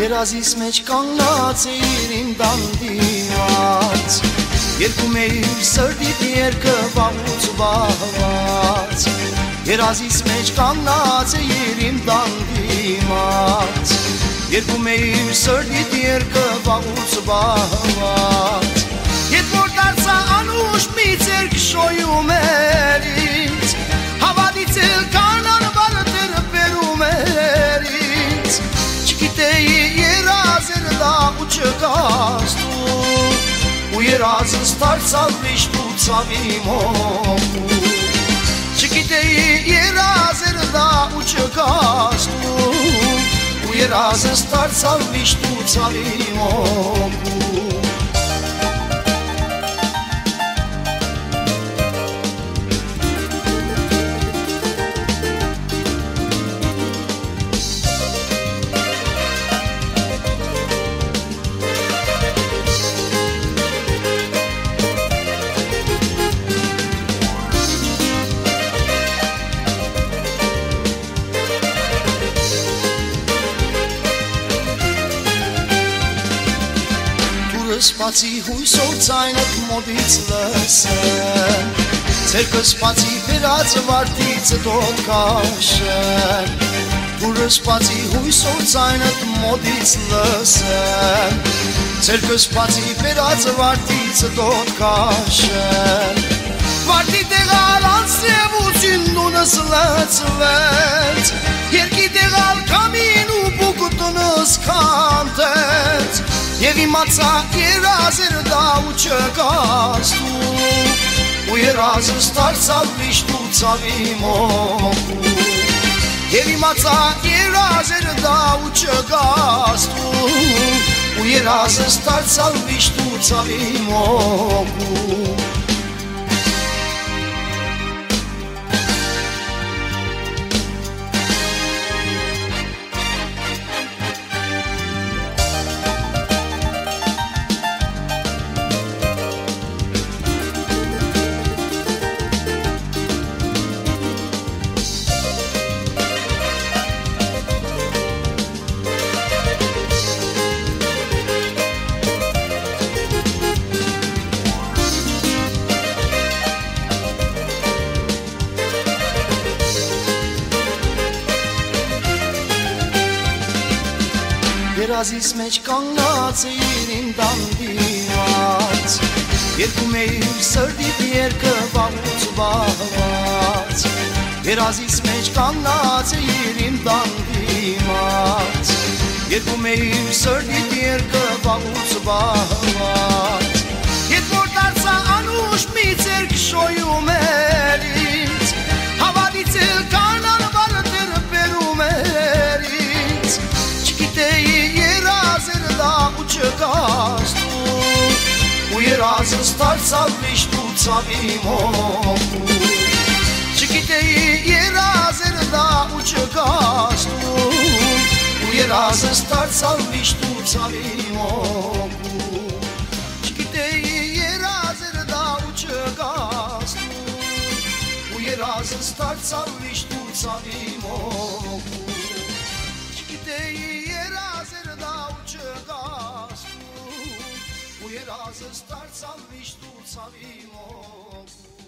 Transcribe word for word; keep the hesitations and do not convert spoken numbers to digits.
Երազիս մեջ կանգնած էիր իմ դանդիված, երկում էիր սրտիդ երկը վաղուց վահված, երազիս մեջ կանգնած էիր իմ դանդիված, երկում էիր սրտիդ երկը վաղուց վահված, երբ որ դարձա անուշ մի ձերք շոյում էր ինձ, հավատից էլ կանան բարդեր բերում էր ինձ, չգիտեի երազեր դա ու չկաս դու, ու երազս դարձավ միշտ ու ցավի մոտ, չգիտեի երազեր դա ու չկաս դու, ու երազս դարձավ միշտ ու ցավի մոտ. Սպացի հույսով ձայնդ մոտից լսեմ, ձերքս սպացի վերած վարդից դոտ կաշեմ, դուրը սպացի հույսով ձայնդ մոտից լսեմ, ձերքս սպացի վերած վարդից դոտ կաշեմ, վարդի տեղալ անցև ու ծինդունս լծվեց, երկի տեղալ կամին ու բուկուտունս կանտեց, Եվ իմացա երազեր դա ու չկաս դու, ու երազս դարձավ միշտ ու ցավի մոտ, Եվ իմացա երազեր դա ու չկաս դու, ու երազս դարձավ միշտ ու ցավի մոտ. Երազիս մեջ կանգնած էիր իմ դանդիված, երկում էիր սրտիդ երկը վաղուց վահված, երազիս մեջ կանգնած էիր իմ դանդիված, երկում էիր սրտիդ երկը վաղուց վահված, երբ որ դարձա անուշ մի ձերք շոյում էր ինձ, հավատից էլ կանան բարդեր բերում էր ինձ, չգիտեի չկաս դու, ու երազս դարձավ միշտ ու ցավի մոտ, չգիտեի երազեր դա ու չկաս դու, ու երազս դարձավ միշտ ու ցավի մոտ, չգիտեի երազեր դա ու չկաս դու, ու երազս դարձավ միշտ ու ցավի մոտ, չգիտեի երազեր դա ու չկաս դու, ու երազս դարձավ միշտ ու ցավի մոտ.